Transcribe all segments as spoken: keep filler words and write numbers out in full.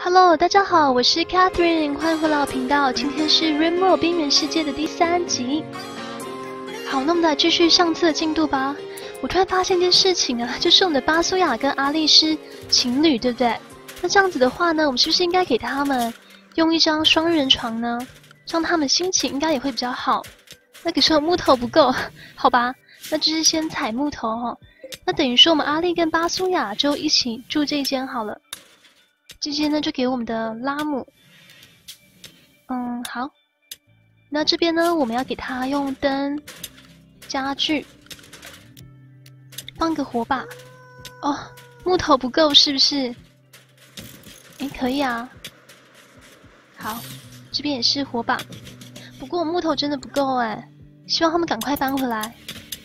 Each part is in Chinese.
Hello， 大家好，我是 Catherine， 欢迎回来我频道。今天是 Rainbow 边缘世界的第三集。好，那我们来继续上次的进度吧。我突然发现一件事情啊，就是我们的巴苏亚跟阿丽是情侣，对不对？那这样子的话呢，我们是不是应该给他们用一张双人床呢？这样他们心情应该也会比较好。那可是我木头不够，好吧，那就是先采木头哦。那等于说我们阿丽跟巴苏亚就一起住这一间好了。这间呢就给我们的拉姆。嗯，好。那这边呢，我们要给他用灯、家具，放个火把。哦，木头不够是不是？诶，可以啊。好，这边也是火把。不过我木头真的不够哎，希望他们赶快搬回来。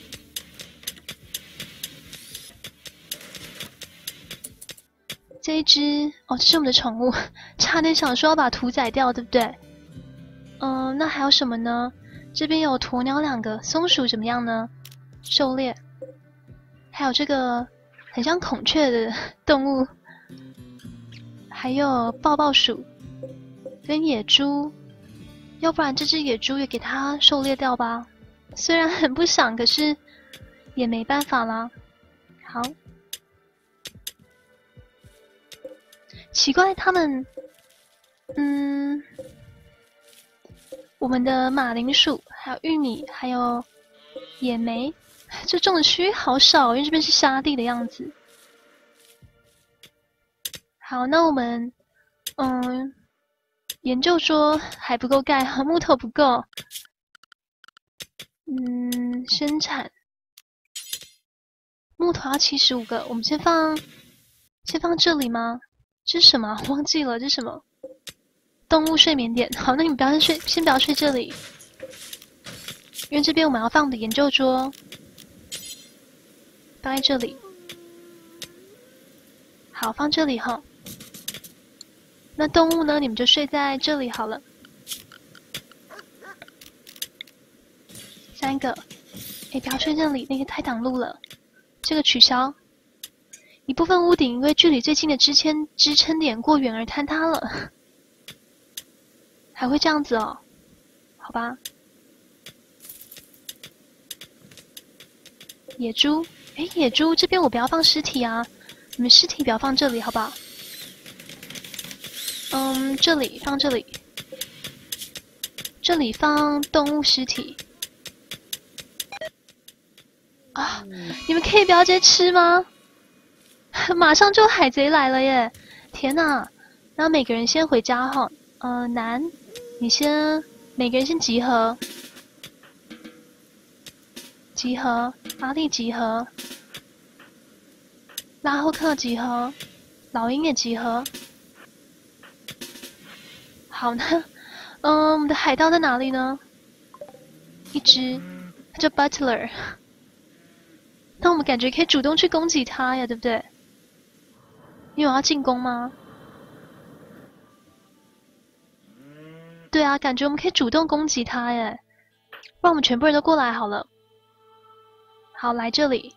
这一只哦，这是我们的宠物，差点想说要把屠宰掉，对不对？嗯、呃，那还有什么呢？这边有鸵鸟两个，松鼠怎么样呢？狩猎，还有这个很像孔雀的动物，还有抱抱鼠跟野猪，要不然这只野猪也给它狩猎掉吧。虽然很不想，可是也没办法啦。好。奇怪，他们，嗯，我们的马铃薯、还有玉米、还有野莓，这种的区域好少，因为这边是沙地的样子。好，那我们，嗯，研究桌还不够盖，木头不够。嗯，生产木头要七十五个，我们先放，先放这里吗？这是什么？忘记了，这是什么？动物睡眠点。好，那你们不要先睡，先不要睡这里，因为这边我们要放我们的研究桌，放在这里。好，放这里哈。那动物呢？你们就睡在这里好了。三个。哎，不要睡这里，那个太挡路了。这个取消。一部分屋顶因为距离最近的支撑支撑点过远而坍塌了，还会这样子哦？好吧。野猪，哎，野猪这边我不要放尸体啊，你们尸体不要放这里，好不好？嗯，这里放这里，这里放动物尸体。啊，你们可以不要直接吃吗？马上就海贼来了耶！天哪！那每个人先回家哈。呃，南，你先，每个人先集合，集合，阿丽集合，拉后克集合，老鹰也集合。好，那，嗯，我们的海盗在哪里呢？一只，叫 Butler。那我们感觉可以主动去攻击他呀，对不对？你有要进攻吗？对啊，感觉我们可以主动攻击他耶。不然我们全部人都过来好了。好，来这里。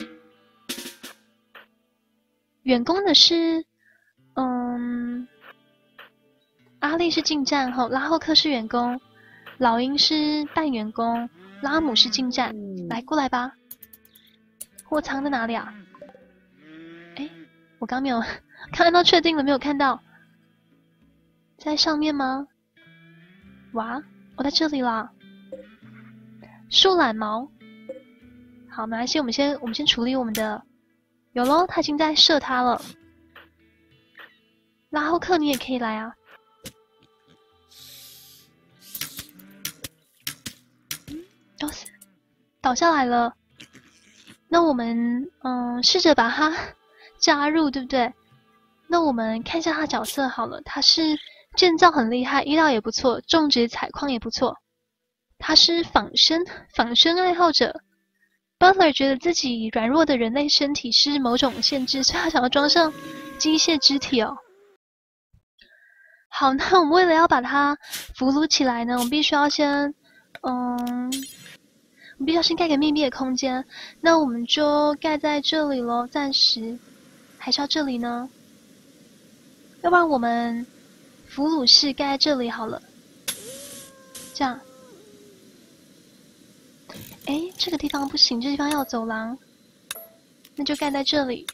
远攻的是，嗯，阿丽是近战后，拉后克是远攻，老鹰是半远攻，拉姆是近战。来，过来吧。货仓在哪里啊？哎，我刚没有看到，确定了没有看到？在上面吗？哇，我在这里啦。树懒毛。好，没关系，我们先我们先处理我们的。有咯，他已经在射他了。拉后克，你也可以来啊。倒死，倒下来了。那我们嗯，试着把他加入，对不对？那我们看一下他角色好了，他是建造很厉害，医疗也不错，种植采矿也不错。他是仿生仿生爱好者。Butler 觉得自己软弱的人类身体是某种限制，所以他想要装上机械肢体哦。好，那我们为了要把它俘虏起来呢，我们必须要先，嗯，我们必须要先盖个密闭的空间。那我们就盖在这里咯，暂时。还是要这里呢？ 要不然我们俘虏室盖在这里好了。这样。哎，这个地方不行，这地方要走廊，那就盖在这里。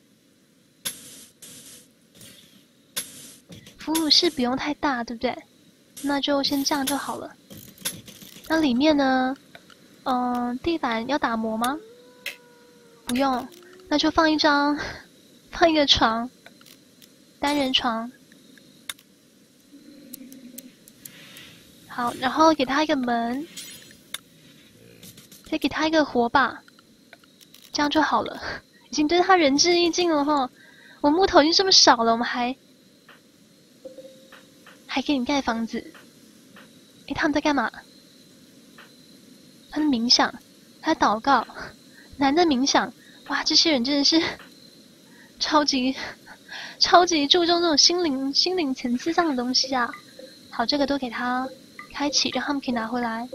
俘虏室不用太大，对不对？那就先这样就好了。那里面呢？嗯、呃，地板要打磨吗？不用，那就放一张，放一个床，单人床。好，然后给他一个门，再给他一个火把，这样就好了。已经对他仁至义尽了哈。我木头已经这么少了，我们还还给你盖房子。诶，他们在干嘛？他们冥想，他在祷告，男的冥想。哇，这些人真的是超级超级注重这种心灵心灵层次上的东西啊。好，这个都给他开启，让他们可以拿回来。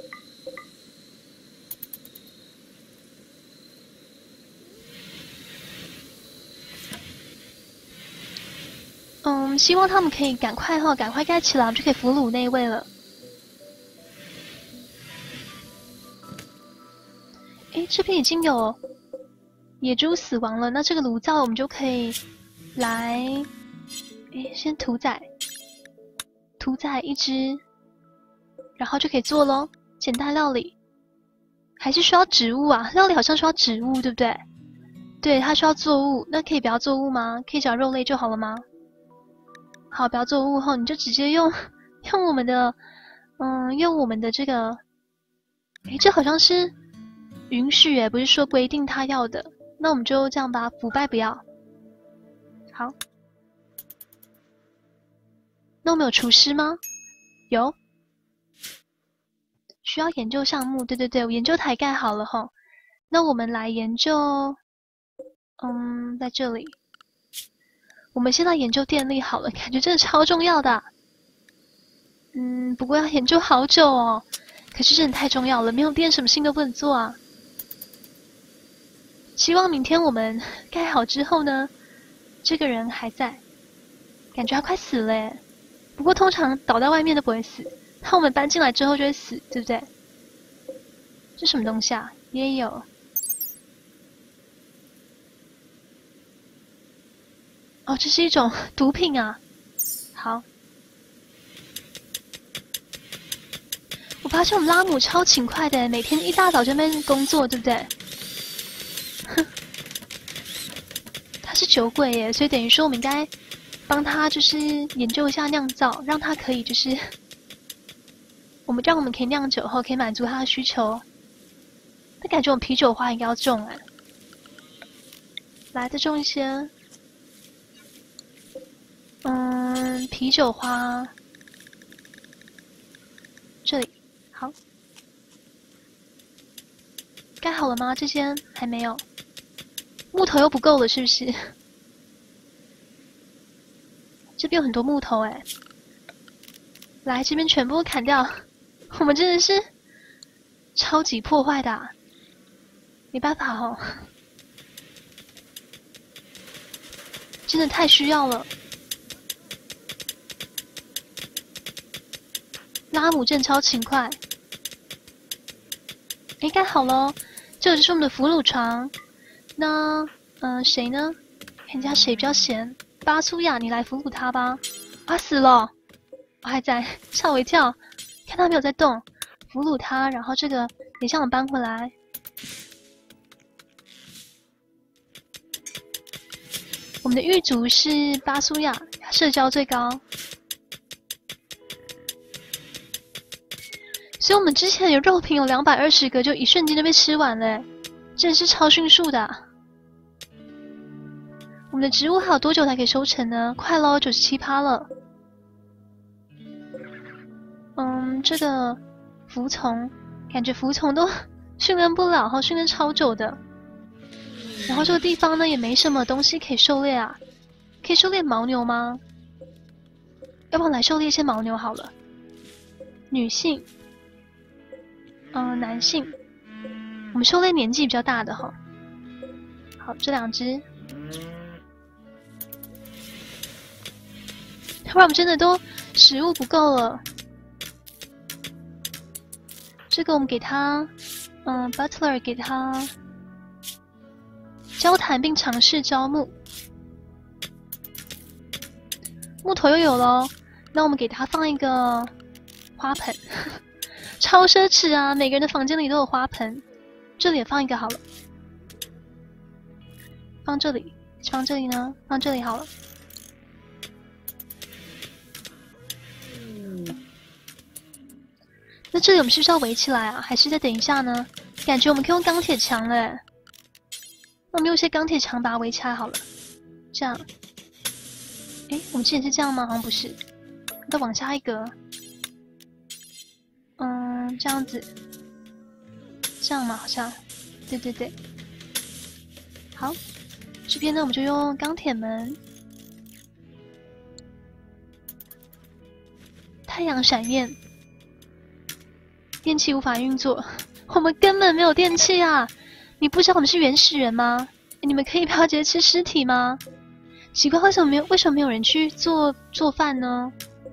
嗯，希望他们可以赶快哈，赶快盖起来，我们就可以俘虏那一位了。诶，这边已经有野猪死亡了，那这个炉灶我们就可以来，诶，先屠宰，屠宰一只，然后就可以做咯，简单料理。还是需要植物啊，料理好像需要植物，对不对？对，它需要作物，那可以不要作物吗？可以只要肉类就好了吗？好，不要作物后，你就直接用用我们的，嗯，用我们的这个，诶，这好像是允许诶，不是说规定他要的。那我们就这样吧，腐败不要。好，那我们有厨师吗？有。需要研究项目，对对对，我研究台盖好了吼。那我们来研究，嗯，在这里，我们现在研究电力好了，感觉真的超重要的。嗯，不过要研究好久哦，可是真的太重要了，没有电什么事情都不能做啊。希望明天我们盖好之后呢，这个人还在，感觉他快死了耶。不过通常倒在外面都不会死。那我们搬进来之后就会死，对不对？这什么东西啊？也有。哦，这是一种毒品啊。好。我发现我们拉姆超勤快的，每天一大早就在那边工作，对不对？哼。他是酒鬼耶，所以等于说我们应该帮他就是研究一下酿造，让他可以就是。我们这样我们可以酿酒后，可以满足他的需求。但感觉我们啤酒花应该要种哎，来再种一些。嗯，啤酒花，这里好，盖好了吗？这些还没有，木头又不够了，是不是？这边有很多木头哎，来这边全部砍掉。我们真的是超级破坏的、啊，没办法哦，真的太需要了。拉姆镇超勤快，哎，盖好了，这就是我们的俘虏床。那，嗯、呃，谁呢？看一下谁比较闲。巴苏亚，你来俘虏他吧。啊，死了，我还在，吓我一跳。看他没有在动，俘虏他，然后这个等一下我们搬回来。我们的狱卒是巴苏亚，社交最高，所以我们之前有肉品有两百二十个，就一瞬间就被吃完了，真的是超迅速的、啊。我们的植物还有多久才可以收成呢？快喽，九十七趴了。嗯，这个服从，感觉服从都训练不了，哈，训练超久的。然后这个地方呢也没什么东西可以狩猎啊，可以狩猎牦牛吗？要不然来狩猎一些牦牛好了。女性，嗯、呃，男性，我们狩猎年纪比较大的哈。好，这两只。 要不然我们真的都食物不够了。这个我们给他，嗯 ，Butler 给他交谈并尝试招募。木头又有了，那我们给他放一个花盆，超奢侈啊！每个人的房间里都有花盆，这里也放一个好了。放这里，放这里呢？放这里好了。那这里我们是不是要围起来啊？还是再等一下呢？感觉我们可以用钢铁墙了。那我们用些钢铁墙把它围起来好了。这样，哎，我们之前是这样吗？好像不是，再往下一格。嗯，这样子，这样嘛，好像，对对对。好，这边呢我们就用钢铁门。太阳闪焰。电器无法运作，我们根本没有电器啊！你不知道我们是原始人吗？你们可以不要直接吃尸体吗？奇怪，为什么没有？为什么没有人去做做饭呢？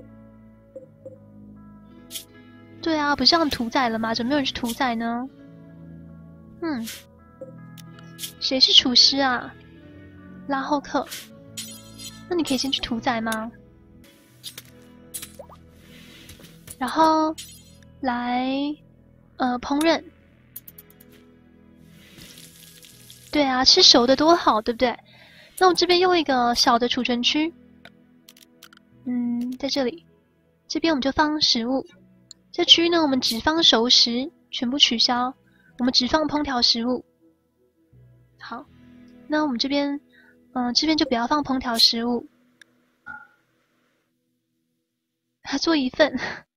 对啊，不是让屠宰了吗？怎么没有人去屠宰呢？嗯，谁是厨师啊？拉后克，那你可以先去屠宰吗？然后。来，呃，烹饪。对啊，吃熟的多好，对不对？那我这边用一个小的储存区，嗯，在这里，这边我们就放食物。这区域呢，我们只放熟食，全部取消，我们只放烹调食物。好，那我们这边，嗯、呃，这边就不要放烹调食物，它做一份。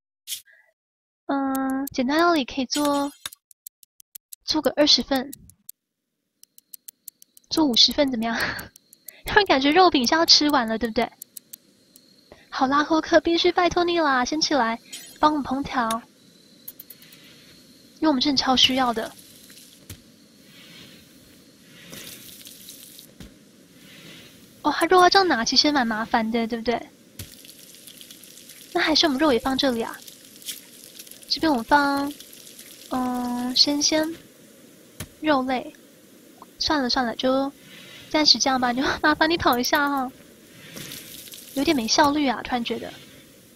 嗯，简单料理可以做做个二十份，做五十份怎么样？突然感觉肉饼是要吃完了，对不对？好啦，霍克，必须拜托你啦，先起来帮我们烹调，因为我们真的超需要的。哦，它肉要这样拿，其实蛮麻烦的，对不对？那还是我们肉也放这里啊。这边我们放，嗯，生鲜肉类。算了算了，就暂时这样吧。就麻烦你跑一下哈、哦，有点没效率啊！突然觉得，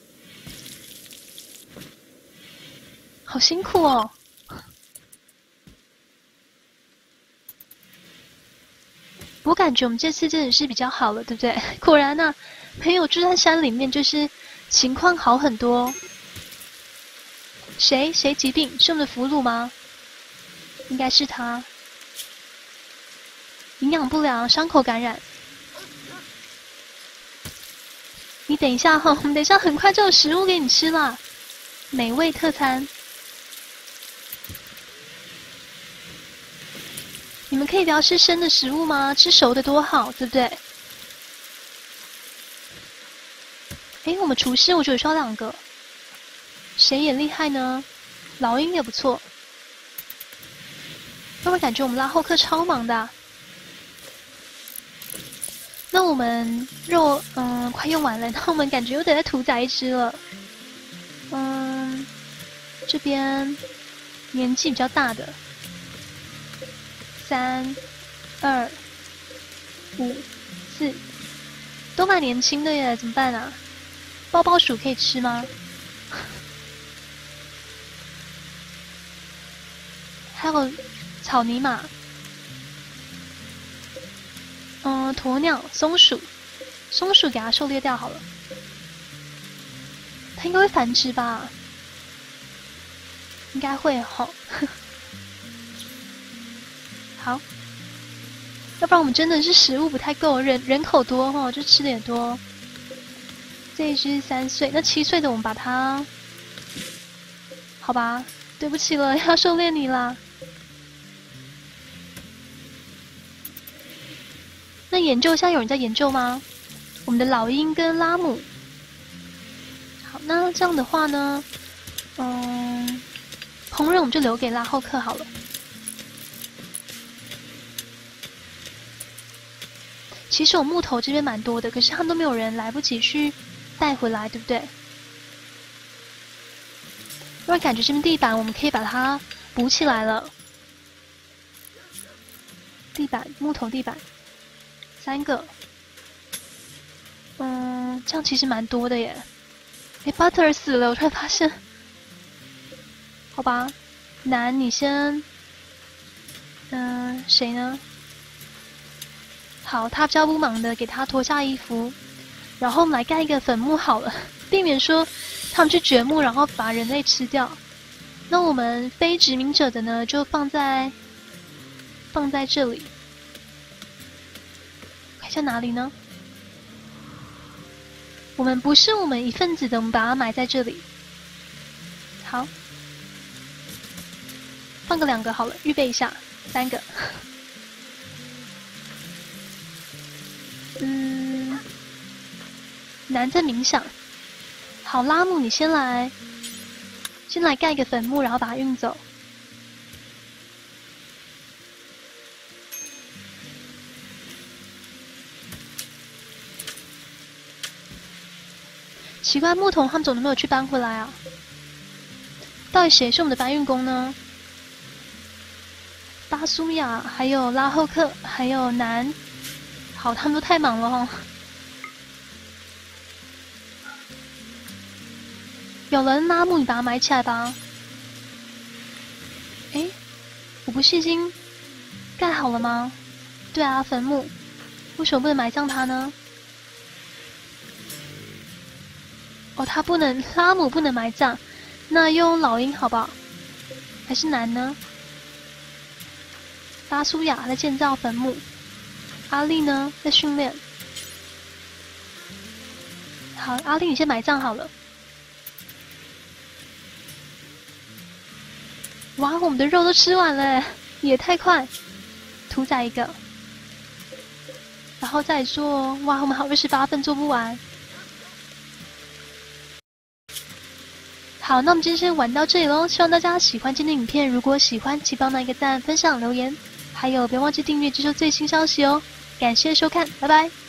好辛苦哦。我感觉我们这次真的是比较好了，对不对？果然呢、啊，没有住在山里面，就是情况好很多。谁谁疾病？是我们的俘虏吗？应该是他。营养不良，伤口感染。你等一下哈，我们等一下很快就有食物给你吃啦，美味特餐。你们可以不要吃生的食物吗？吃熟的多好，对不对？哎，我们厨师我觉得需要两个。谁也厉害呢？老鹰也不错。会不会感觉我们拉后克超忙的、啊？那我们肉嗯快用完了，那我们感觉又得再屠宰一只了。嗯，这边年纪比较大的，三、二、五、四，都蛮年轻的耶，怎么办啊？包包鼠可以吃吗？还有草泥马，嗯，鸵鸟、松鼠，松鼠给它狩猎掉好了，它应该会繁殖吧？应该会吼。好，要不然我们真的是食物不太够，人人口多吼，就吃的也多。这一只三岁，那七岁的我们把它，好吧，对不起了，要狩猎你啦。那研究，现在有人在研究吗？我们的老鹰跟拉姆。好，那这样的话呢，嗯，烹饪我们就留给拉后克好了。其实我木头这边蛮多的，可是他们都没有人来不及去带回来，对不对？因为感觉这边地板我们可以把它补起来了。地板，木头地板，三个。嗯，这样其实蛮多的耶。哎 ，Butter 死了，我突然发现。好吧，男，你先。嗯、呃，谁呢？好，他比较不忙的，给他脱下衣服，然后我们来盖一个坟墓好了，避免说他们去掘墓，然后把人类吃掉。那我们非殖民者的呢，就放在放在这里。看一下哪里呢？我们不是我们一份子的，我们把它埋在这里。好，放个两个好了，预备一下，三个。嗯，男在冥想。好，拉姆，你先来，先来盖一个坟墓，然后把它运走。奇怪，木桶他们怎么没有去搬回来啊？到底谁是我们的搬运工呢？巴苏米亚，还有拉后克，还有南。好，他们都太忙了哦。有人拉木，你把它埋起来吧。哎，我不是已经盖好了吗？对啊，坟墓，为什么不能埋葬它呢？哦，他不能，拉姆不能埋葬，那用老鹰好不好？还是男呢？巴苏亚在建造坟墓，阿丽呢在训练。好，阿丽你先埋葬好了。哇，我们的肉都吃完了，也太快！屠宰一个，然后再做。哇，我们好二十八份做不完。好，那我们今天先玩到这里喽，希望大家喜欢今天的影片。如果喜欢，请帮忙一个赞、分享、留言，还有别忘记订阅接收最新消息哦。感谢收看，拜拜。